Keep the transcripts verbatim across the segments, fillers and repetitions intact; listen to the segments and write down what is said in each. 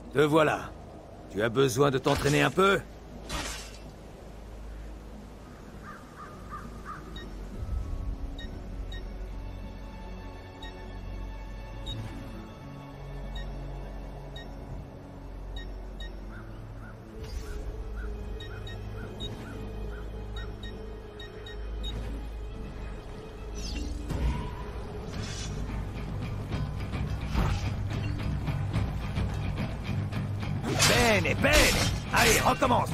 Te voilà. Tu as besoin de t'entraîner un peu? Bene, bene. Allez, recommence.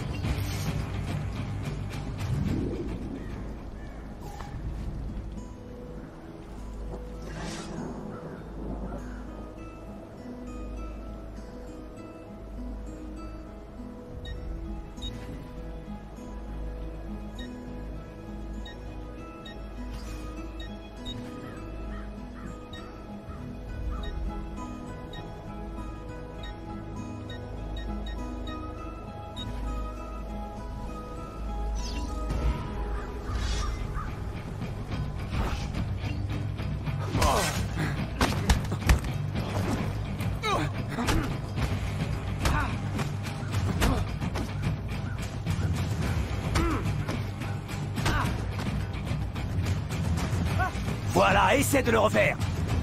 Voilà, essaie de le refaire.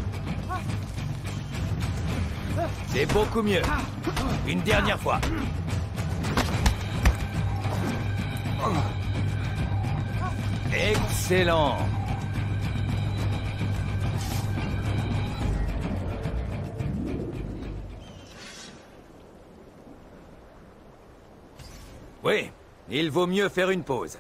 C'est beaucoup mieux. Une dernière fois. Excellent. Oui, il vaut mieux faire une pause.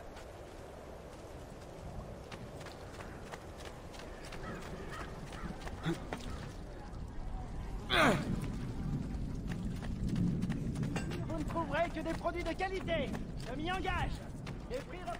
Vous ne trouverez que des produits de qualité. Je m'y engage. Les prix représentent-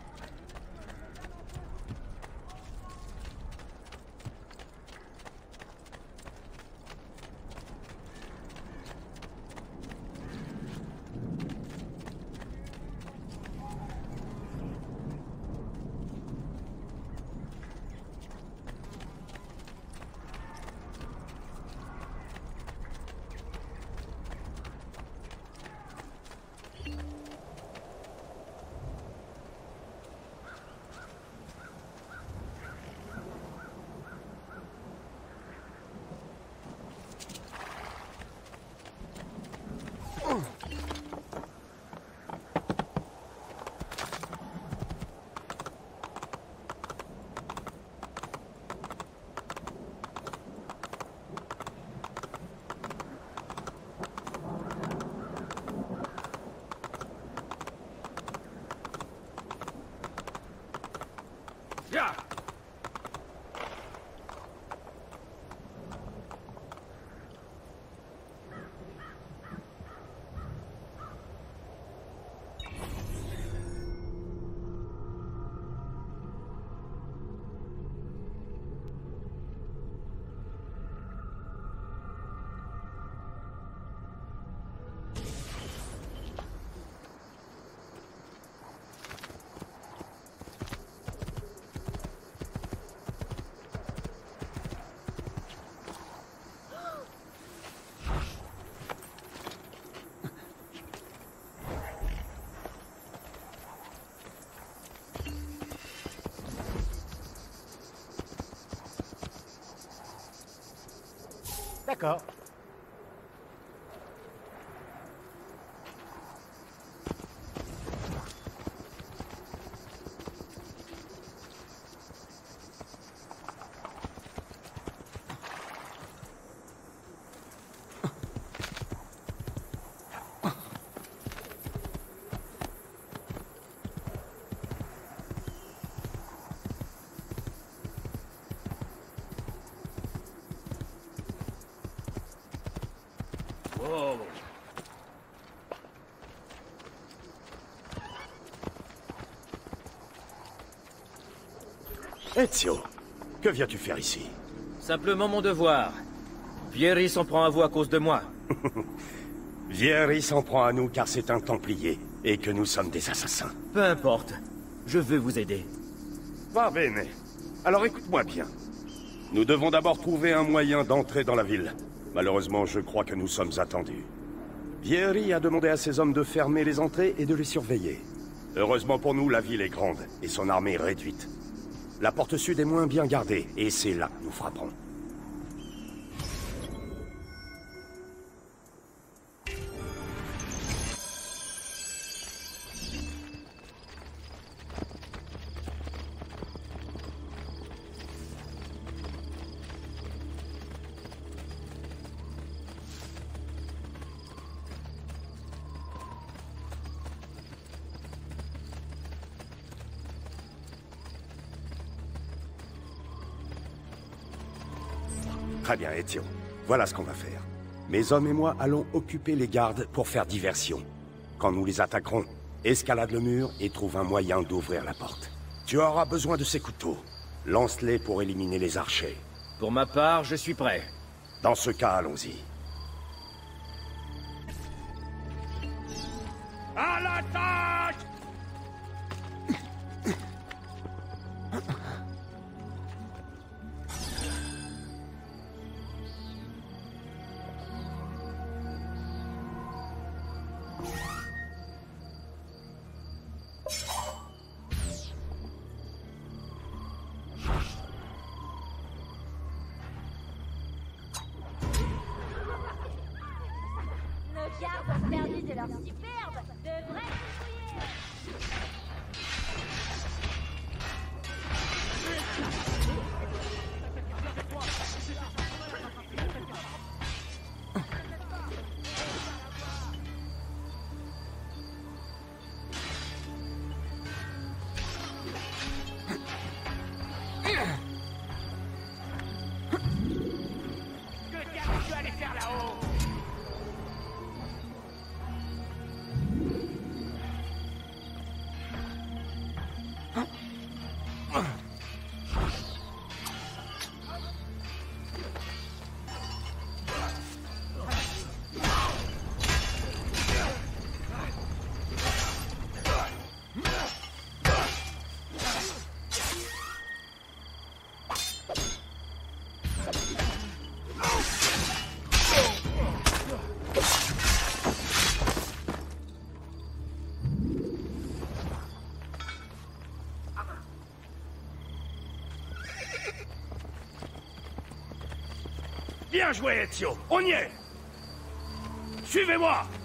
D'accord. Oh. Ezio, que viens-tu faire ici? Simplement mon devoir. Vieri s'en prend à vous à cause de moi. Vieri s'en prend à nous car c'est un Templier, et que nous sommes des assassins. Peu importe. Je veux vous aider. Va bene. Alors écoute-moi bien. Nous devons d'abord trouver un moyen d'entrer dans la ville. Malheureusement, je crois que nous sommes attendus. Vieri a demandé à ses hommes de fermer les entrées et de les surveiller. Heureusement pour nous, la ville est grande et son armée réduite. La porte sud est moins bien gardée, et c'est là que nous frapperons. Très bien, Ezio. Voilà ce qu'on va faire. Mes hommes et moi allons occuper les gardes pour faire diversion. Quand nous les attaquerons, escalade le mur et trouve un moyen d'ouvrir la porte. Tu auras besoin de ces couteaux. Lance-les pour éliminer les archers. Pour ma part, je suis prêt. Dans ce cas, allons-y. À l'attaque! Nos gardes ont perdu de leur superbe, de vrais ouvriers. Que qu'est-ce que tu allais faire là-haut? Bien joué, Ezio. On y est. Suivez-moi.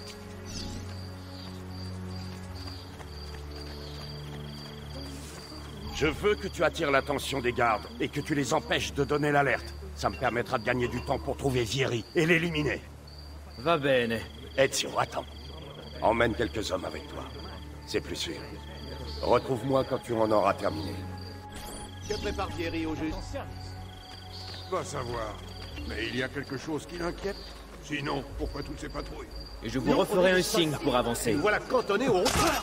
Je veux que tu attires l'attention des gardes et que tu les empêches de donner l'alerte. Ça me permettra de gagner du temps pour trouver Vieri et l'éliminer. Va bene. Ezio, attends. Emmène quelques hommes avec toi. C'est plus sûr. Retrouve-moi quand tu en auras terminé. Que prépare Vieri au juste? Va savoir. Mais il y a quelque chose qui l'inquiète. Sinon, pourquoi toutes ces patrouilles? Et je vous referai un signe pour avancer. Nous voilà cantonnés au rond-point.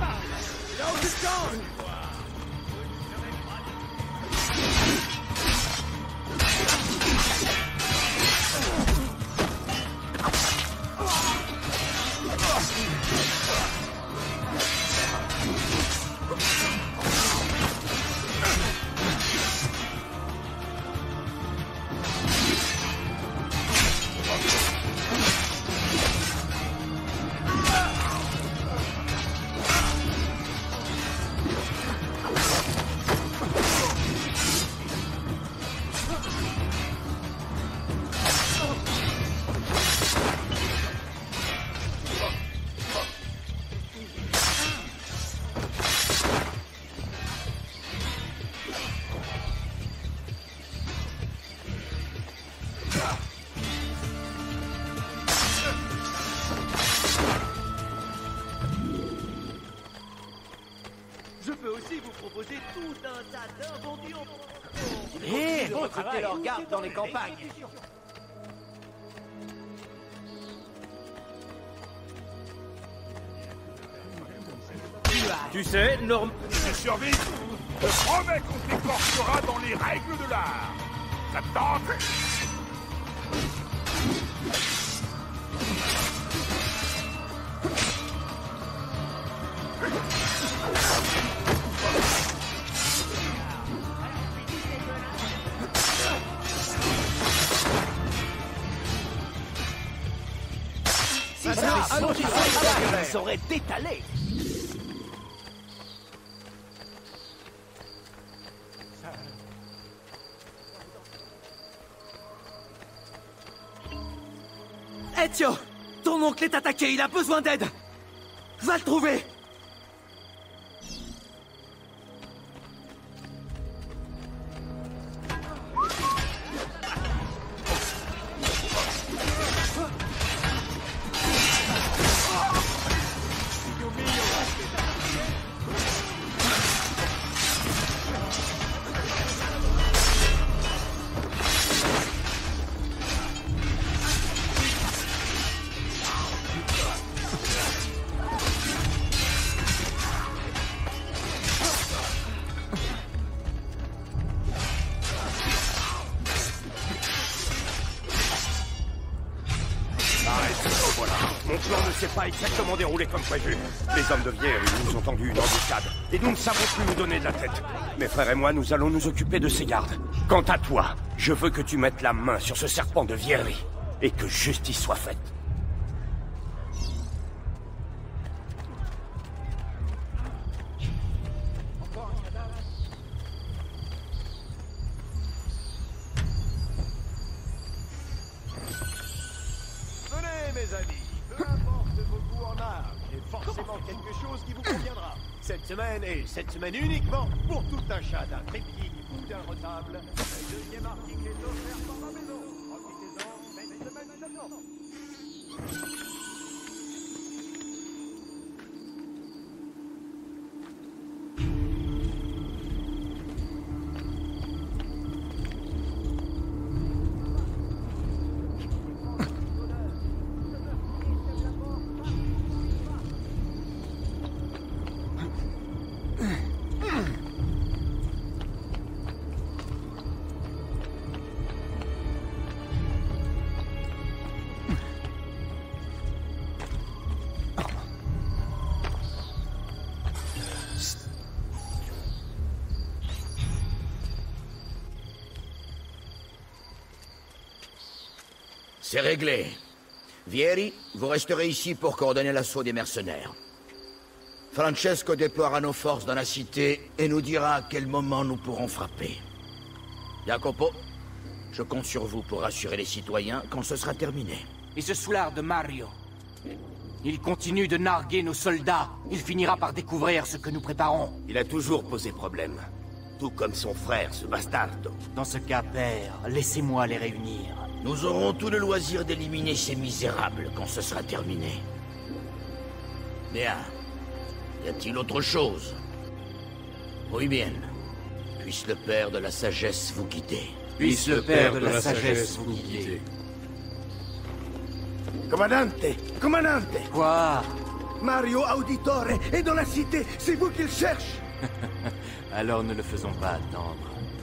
Je peux aussi vous proposer tout un tas d'inventions. Eh, bon Recruter travail. leurs gardes dans les campagnes. Tu sais, Norm... Je survie. Je promets qu'on t'écorchera dans les règles de l'art. Ça te tente? Si ça fait sauter sur les balles, ils auraient détalé. Ezio, ton oncle est attaqué, il a besoin d'aide. Va le trouver. Mon plan ne s'est pas exactement déroulé comme prévu. Les hommes de Vieri nous ont tendu une embuscade, et nous ne savons plus nous donner de la tête. Mes frères et moi, nous allons nous occuper de ces gardes. Quant à toi, je veux que tu mettes la main sur ce serpent de Vieri, et que justice soit faite. Mes amis, peu importe vos goûts en art, il y a forcément quelque chose qui vous conviendra. Cette semaine, et cette semaine uniquement, pour tout achat d'un triptyque ou d'un retable, le deuxième article est offert par ma maison. Profitez-en, cette semaine seulement. C'est réglé. Vieri, vous resterez ici pour coordonner l'assaut des mercenaires. Francesco déploiera nos forces dans la cité et nous dira à quel moment nous pourrons frapper. Jacopo, je compte sur vous pour rassurer les citoyens quand ce sera terminé. Et ce soulard de Mario, il continue de narguer nos soldats. Il finira par découvrir ce que nous préparons. Il a toujours posé problème. Tout comme son frère, ce bastardo. Dans ce cas, père, laissez-moi les réunir. Nous aurons tout le loisir d'éliminer ces misérables quand ce sera terminé. Bien. Y a-t-il autre chose? Oui bien. Puisse le Père de la Sagesse vous guider. Puisse le Père de la Sagesse vous guider. Commandante, commandante. Quoi? Mario Auditore est dans la cité, c'est vous qu'il cherche. Alors ne le faisons pas attendre.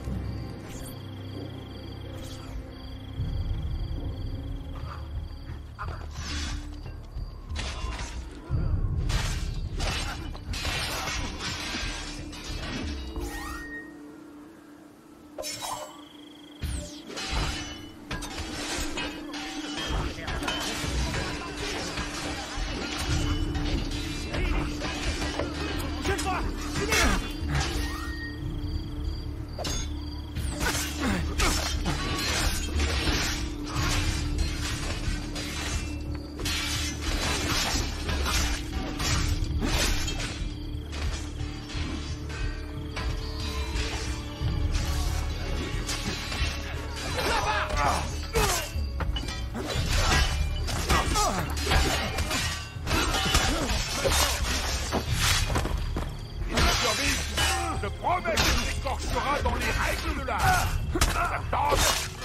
Je promets qu'il s'écorchera dans les règles de l'art. Attends.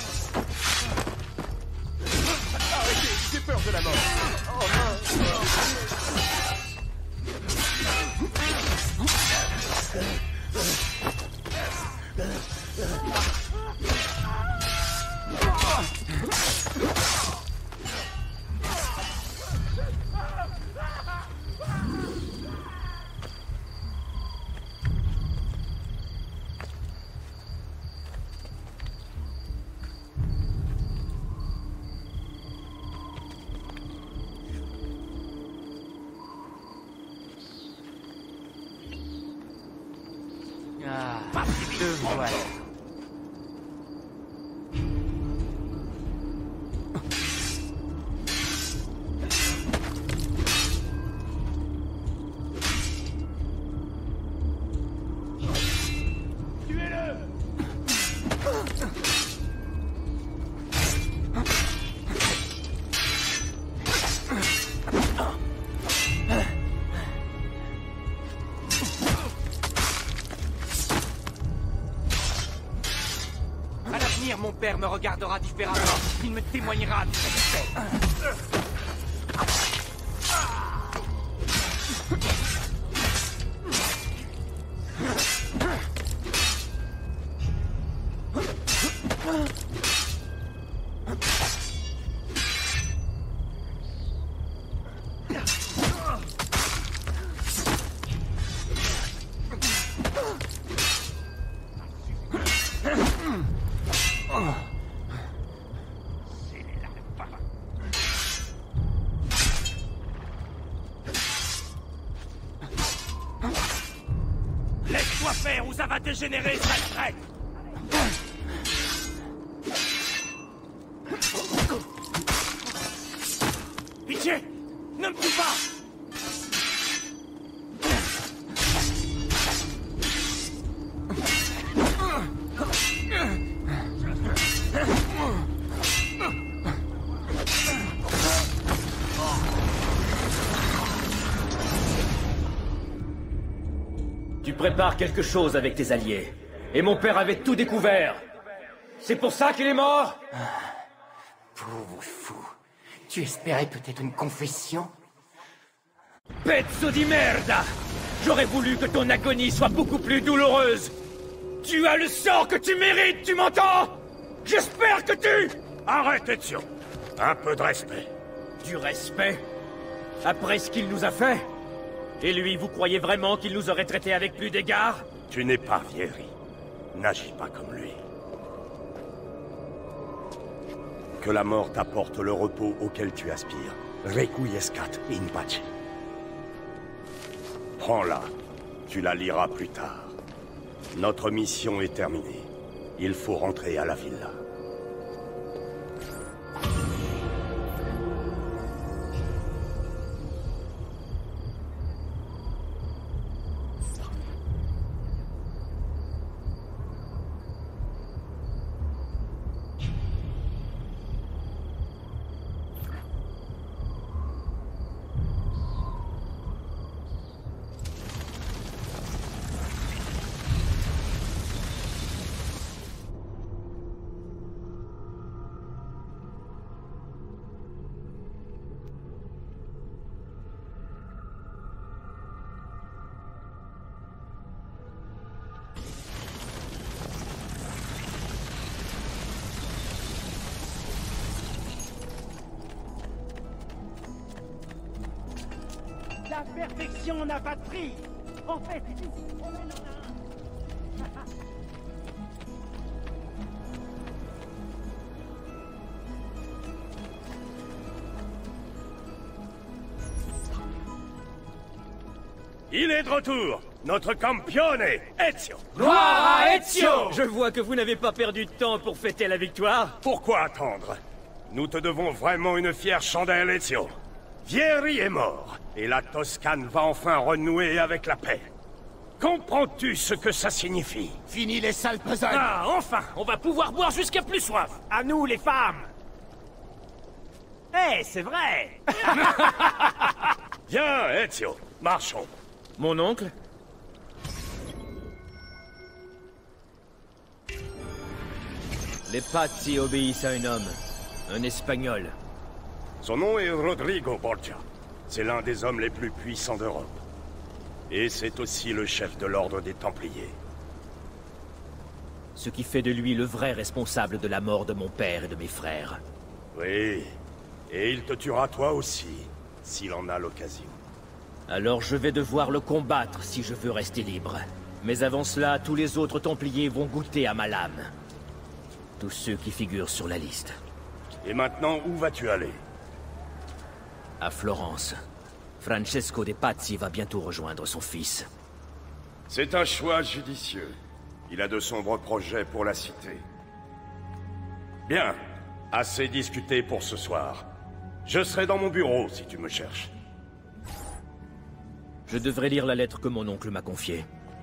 Arrêtez, j'ai peur de la mort. Oh non. Pas si vite. Le voilà. Mon père me regardera différemment. Il me témoignera du respect. Laisse-toi faire ou ça va dégénérer, sale traite! Pitié! Ne me tue pas! Tu prépares quelque chose avec tes alliés. Et mon père avait tout découvert. C'est pour ça qu'il est mort? Pauvre fou. Tu espérais peut-être une confession? Pezzo di merda! J'aurais voulu que ton agonie soit beaucoup plus douloureuse. Tu as le sort que tu mérites, tu m'entends? J'espère que tu... Arrête, Ezio. Un peu de respect. Du respect? Après ce qu'il nous a fait? Et lui, vous croyez vraiment qu'il nous aurait traités avec plus d'égard? Tu n'es pas Vieri. N'agis pas comme lui. Que la mort t'apporte le repos auquel tu aspires. Requiescat in pace. Prends-la. Tu la liras plus tard. Notre mission est terminée. Il faut rentrer à la villa. La perfection n'a pas de prix. En fait, on en a un. Il est de retour. Notre campione, Ezio. Gloire à Ezio! Je vois que vous n'avez pas perdu de temps pour fêter la victoire. Pourquoi attendre? Nous te devons vraiment une fière chandelle, Ezio. Vieri est mort, et la Toscane va enfin renouer avec la paix. Comprends-tu ce que ça signifie? Fini les sales besognes. Ah, enfin! On va pouvoir boire jusqu'à plus soif. À nous, les femmes. Eh, c'est vrai. Viens, Ezio, marchons. Mon oncle? Les Pazzi obéissent à un homme. Un Espagnol. Son nom est Rodrigo Borgia. C'est l'un des hommes les plus puissants d'Europe. Et c'est aussi le chef de l'ordre des Templiers. Ce qui fait de lui le vrai responsable de la mort de mon père et de mes frères. Oui, et il te tuera toi aussi, s'il en a l'occasion. Alors je vais devoir le combattre si je veux rester libre. Mais avant cela, tous les autres Templiers vont goûter à ma lame. Tous ceux qui figurent sur la liste. Et maintenant, où vas-tu aller? À Florence. Francesco de Pazzi va bientôt rejoindre son fils. C'est un choix judicieux. Il a de sombres projets pour la cité. Bien. Assez discuté pour ce soir. Je serai dans mon bureau si tu me cherches. Je devrais lire la lettre que mon oncle m'a confiée.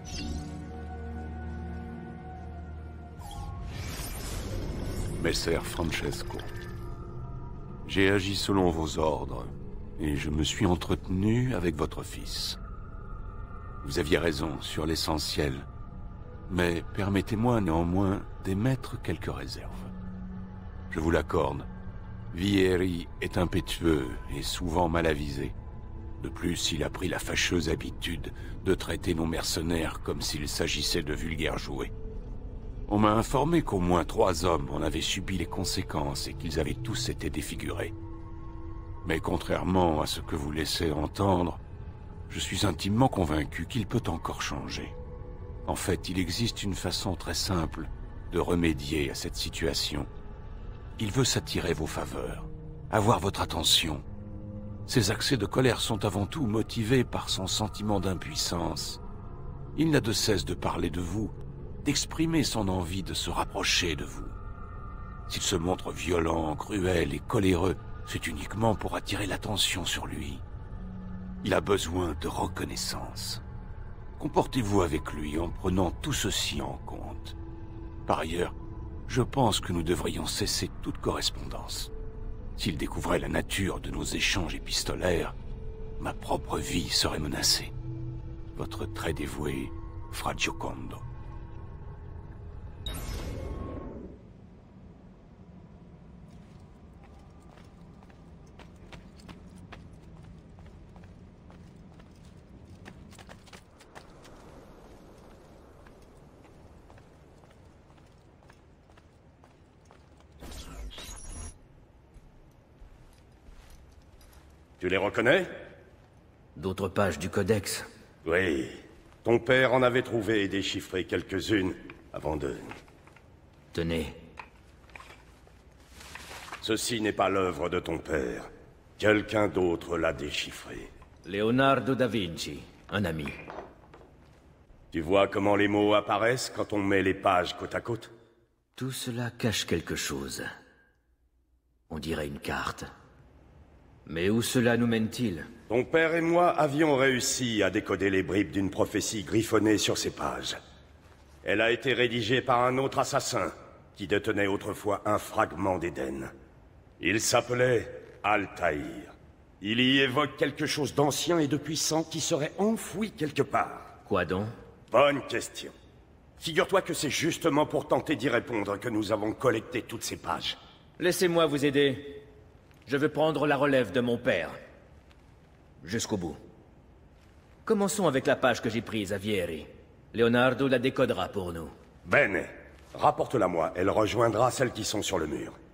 Messer Francesco, j'ai agi selon vos ordres, et je me suis entretenu avec votre fils. Vous aviez raison sur l'essentiel, mais permettez-moi néanmoins d'émettre quelques réserves. Je vous l'accorde, Vieri est impétueux et souvent mal avisé. De plus, il a pris la fâcheuse habitude de traiter nos mercenaires comme s'il s'agissait de vulgaires jouets. On m'a informé qu'au moins trois hommes en avaient subi les conséquences et qu'ils avaient tous été défigurés. Mais contrairement à ce que vous laissez entendre, je suis intimement convaincu qu'il peut encore changer. En fait, il existe une façon très simple de remédier à cette situation. Il veut s'attirer vos faveurs, avoir votre attention. Ses accès de colère sont avant tout motivés par son sentiment d'impuissance. Il n'a de cesse de parler de vous, d'exprimer son envie de se rapprocher de vous. S'il se montre violent, cruel et coléreux, c'est uniquement pour attirer l'attention sur lui. Il a besoin de reconnaissance. Comportez-vous avec lui en prenant tout ceci en compte. Par ailleurs, je pense que nous devrions cesser toute correspondance. S'il découvrait la nature de nos échanges épistolaires, ma propre vie serait menacée. Votre très dévoué, Fra Giocondo. Tu les reconnais? D'autres pages du codex. Oui. Ton père en avait trouvé et déchiffré quelques-unes avant de... Tenez. Ceci n'est pas l'œuvre de ton père. Quelqu'un d'autre l'a déchiffré. Leonardo da Vinci, un ami. Tu vois comment les mots apparaissent quand on met les pages côte à côte? Tout cela cache quelque chose. On dirait une carte. Mais où cela nous mène-t-il? Ton père et moi avions réussi à décoder les bribes d'une prophétie griffonnée sur ces pages. Elle a été rédigée par un autre assassin, qui détenait autrefois un fragment d'Éden. Il s'appelait Altaïr. Il y évoque quelque chose d'ancien et de puissant qui serait enfoui quelque part. Quoi donc? Bonne question. Figure-toi que c'est justement pour tenter d'y répondre que nous avons collecté toutes ces pages. Laissez-moi vous aider. Je veux prendre la relève de mon père. Jusqu'au bout. Commençons avec la page que j'ai prise à Vieri. Leonardo la décodera pour nous. Bene. Rapporte-la-moi, elle rejoindra celles qui sont sur le mur.